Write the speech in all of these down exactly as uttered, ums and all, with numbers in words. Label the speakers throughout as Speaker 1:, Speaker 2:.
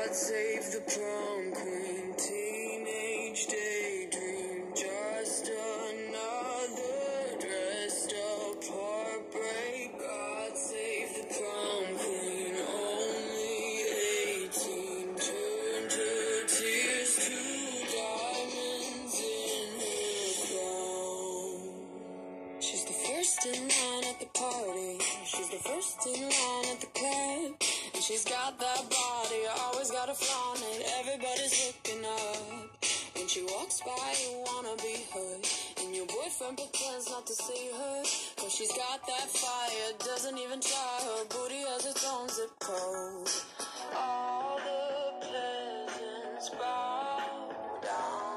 Speaker 1: God save the prom queen, teenage daydream, just another dressed up heartbreak. God save the prom queen, only eighteen, turned her tears to diamonds in her crown. She's the first in line at the party, she's the first in line at the club, and she's got that body, always gotta flaunt it, everybody's looking up. When she walks by, you wanna be her, and your boyfriend pretends not to see her, cause she's got that fire, doesn't even try, her booty has its own zip code. All the peasants bow down.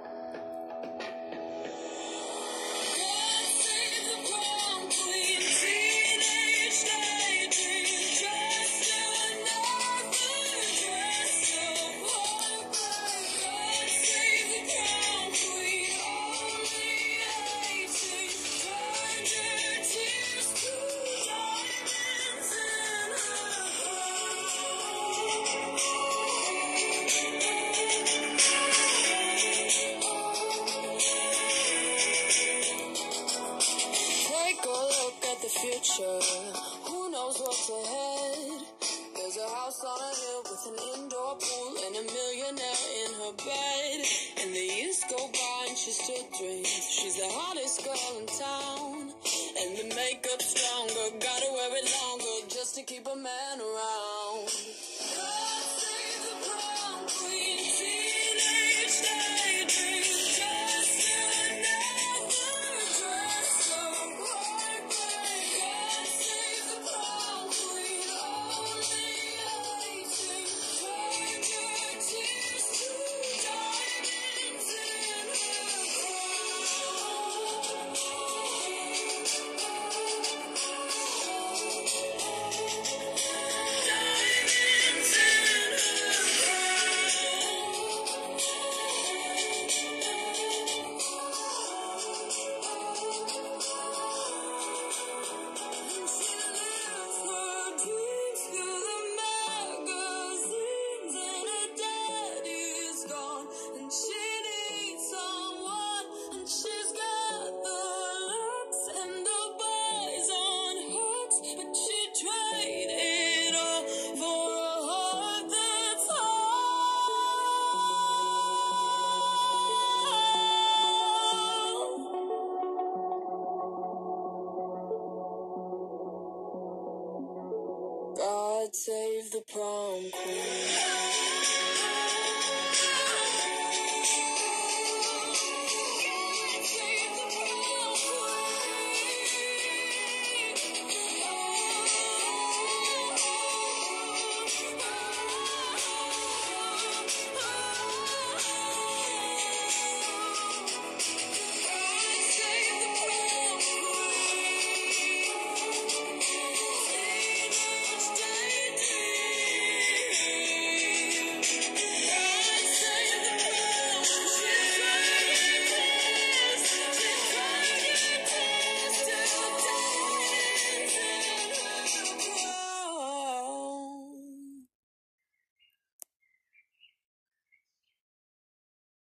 Speaker 1: Future, who knows what's ahead? There's a house on a hill with an indoor pool and a millionaire in her bed. And the years go by and she still dreams she's the hottest girl in town. And the makeup's stronger, gotta wear it longer just to keep a man around. God save the prom queen, teenage daydream, just another dress up heartbreak. God save the prom queen, only eighteen, turned her tears to diamonds in her crown. Diamonds in her God save the prom queen.